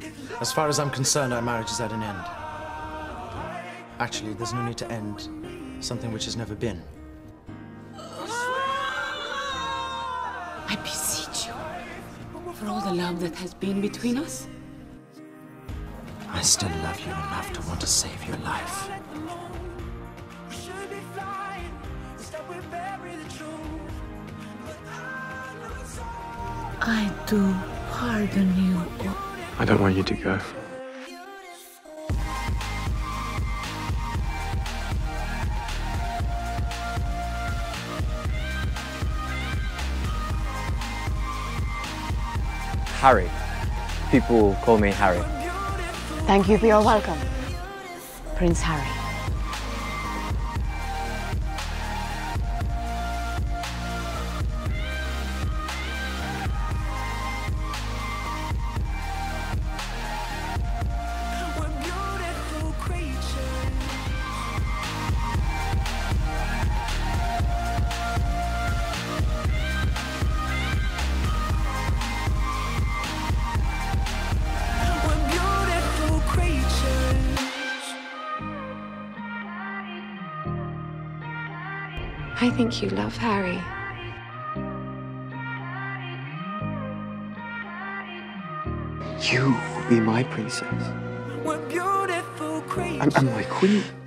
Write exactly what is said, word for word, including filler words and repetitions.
As far as I'm concerned, our marriage is at an end. Actually, there's no need to end something which has never been. I beseech you, for all the love that has been between us. I still love you enough to want to save your life. I do pardon you. I don't want you to go. Harry. People call me Harry. Thank you for your welcome, Prince Harry. I think you love Harry. You will be my princess. And, and my queen.